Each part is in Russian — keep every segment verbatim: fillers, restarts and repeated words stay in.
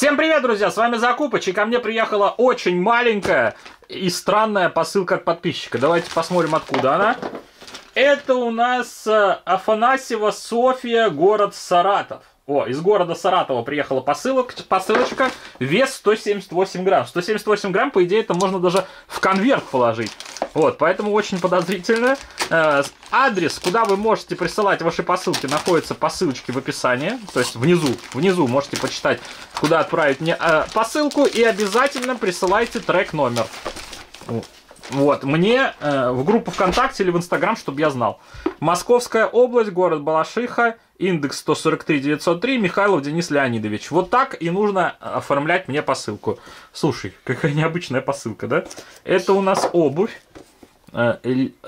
Всем привет, друзья! С вами Закупыч, и ко мне приехала очень маленькая и странная посылка от подписчика. Давайте посмотрим, откуда она. Это у нас Афанасьева Софья, город Саратов. О, из города Саратова приехала посылок, посылочка, вес сто семьдесят восемь грамм. сто семьдесят восемь грамм, по идее, это можно даже в конверт положить. Вот, поэтому очень подозрительно. Э, адрес, куда вы можете присылать ваши посылки, находится по ссылочке в описании. То есть внизу, внизу можете почитать, куда отправить мне э, посылку. И обязательно присылайте трек-номер. Вот, мне э, в группу ВКонтакте или в Инстаграм, чтобы я знал. Московская область, город Балашиха, индекс сто сорок три девятьсот три, Михайлов Денис Леонидович. Вот так и нужно оформлять мне посылку. Слушай, какая необычная посылка, да? Это у нас обувь. Э,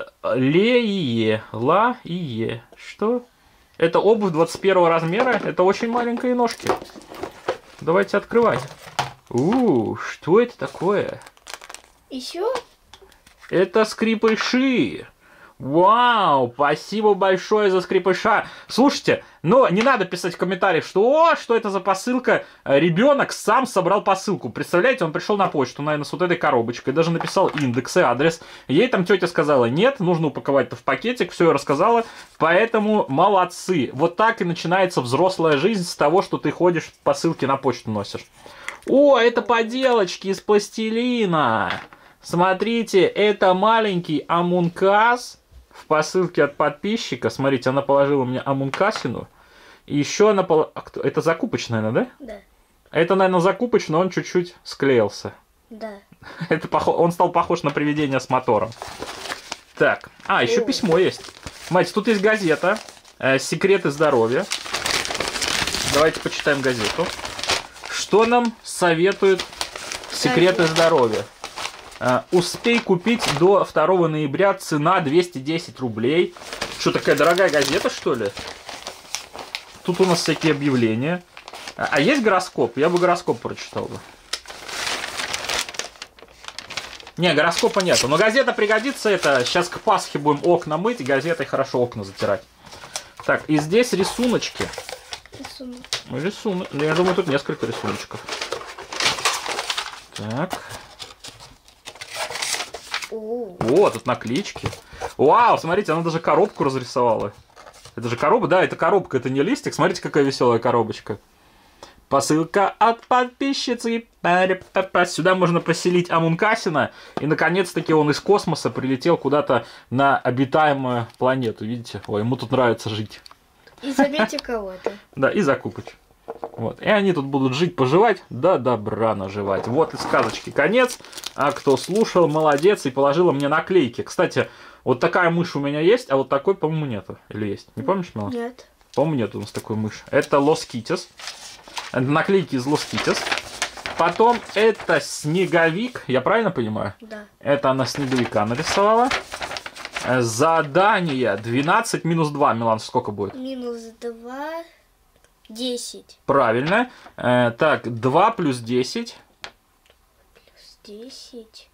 Леие, Ла-ие. Что? Это обувь двадцать первого размера. Это очень маленькие ножки. Давайте открывать. У, что это такое? Еще? Это скрипыши. Вау, спасибо большое за скрипыша. Слушайте, но не надо писать в комментариях, что, о, что это за посылка. Ребенок сам собрал посылку. Представляете, он пришел на почту, наверное, с вот этой коробочкой, даже написал индекс и адрес. Ей там тетя сказала, нет, нужно упаковать это в пакетик, все рассказала. Поэтому молодцы. Вот так и начинается взрослая жизнь с того, что ты ходишь, посылки на почту носишь. О, это поделочки из пластилина. Смотрите, это маленький амункас в посылке от подписчика. Смотрите, она положила мне амункасину. И еще она положила... Это закупыч, наверное, да? Да. Это, наверное, закупыч, но он чуть-чуть склеился. Да. Это пох... Он стал похож на привидение с мотором. Так, а, еще О. письмо есть. Смотрите, тут есть газета. Э, «Секреты здоровья». Давайте почитаем газету. Что нам советуют «Секреты здоровья»? Uh, успей купить до второго ноября, цена двести десять рублей. Что, такая дорогая газета, что ли? Тут у нас всякие объявления. А, а есть гороскоп? Я бы гороскоп прочитал бы. Не, гороскопа нету. Но газета пригодится. Это сейчас к Пасхе будем окна мыть, и газетой хорошо окна затирать. Так, и здесь рисуночки. Рисунок. Рисунок. Я думаю, тут несколько рисуночков. Так. О, тут наклеечки. Вау, смотрите, она даже коробку разрисовала. Это же коробка? Да, это коробка, это не листик. Смотрите, какая веселая коробочка. Посылка от подписчицы. Сюда можно поселить Амункасина. И, наконец-таки, он из космоса прилетел куда-то на обитаемую планету. Видите? Ой, ему тут нравится жить. И заметьте кого-то. Да, и Закупыч. Вот. И они тут будут жить-поживать, да добра наживать. Вот и сказочки конец. А кто слушал, молодец, и положила мне наклейки. Кстати, вот такая мышь у меня есть, а вот такой, по-моему, нету. Или есть? Не помнишь, Мила? Нет. По-моему, нет у нас такой мыши. Это Los Kitties. Это наклейки из Los Kitties. Потом это снеговик. Я правильно понимаю? Да. Это она снеговика нарисовала. Задание двенадцать минус два. Милан, сколько будет? Минус два... десять. Правильно. Э, так, два плюс десять. Плюс десять.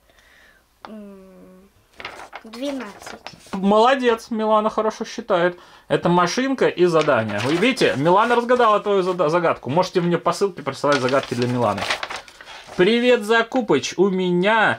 двенадцать. Молодец, Милана хорошо считает. Это машинка и задание. Вы видите, Милана разгадала твою загадку. Можете мне посылки присылать загадки для Миланы. Привет, Закупыч. У меня...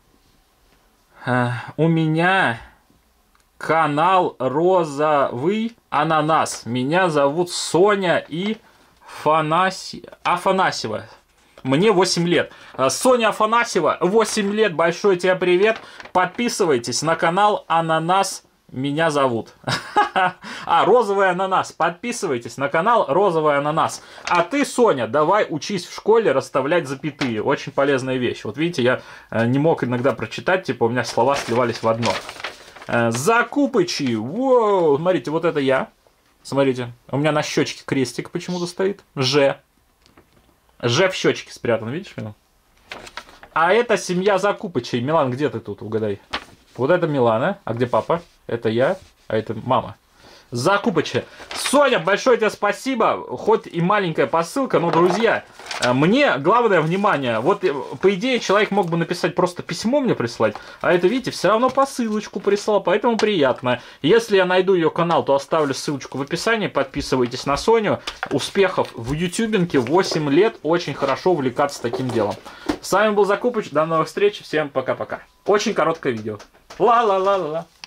Э, у меня... канал Розовый Ананас. Меня зовут Соня и Фанаси... Афанасьева. Мне восемь лет. Соня Афанасьева, восемь лет. Большой тебе привет. Подписывайтесь на канал Ананас. Меня зовут. А, Розовый Ананас. Подписывайтесь на канал Розовый Ананас. А ты, Соня, давай учись в школе расставлять запятые. Очень полезная вещь. Вот видите, я не мог иногда прочитать, типа у меня слова сливались в одно. Закупычи. Воу. Смотрите, вот это я. Смотрите, у меня на щечке крестик почему-то стоит. Ж. Ж в щечке спрятан, видишь, Милан? А это семья Закупычей. Милан, где ты тут, угадай? Вот это Милана. А где папа? Это я. А это мама. Закупычи. Соня, большое тебе спасибо. Хоть и маленькая посылка, но, друзья, мне главное внимание. Вот, по идее, человек мог бы написать просто письмо мне прислать, а это, видите, все равно посылочку прислал, поэтому приятно. Если я найду ее канал, то оставлю ссылочку в описании. Подписывайтесь на Соню. Успехов в ютубинке. восемь лет. Очень хорошо увлекаться таким делом. С вами был Закупыч. До новых встреч. Всем пока-пока. Очень короткое видео. Ла-ла-ла-ла-ла.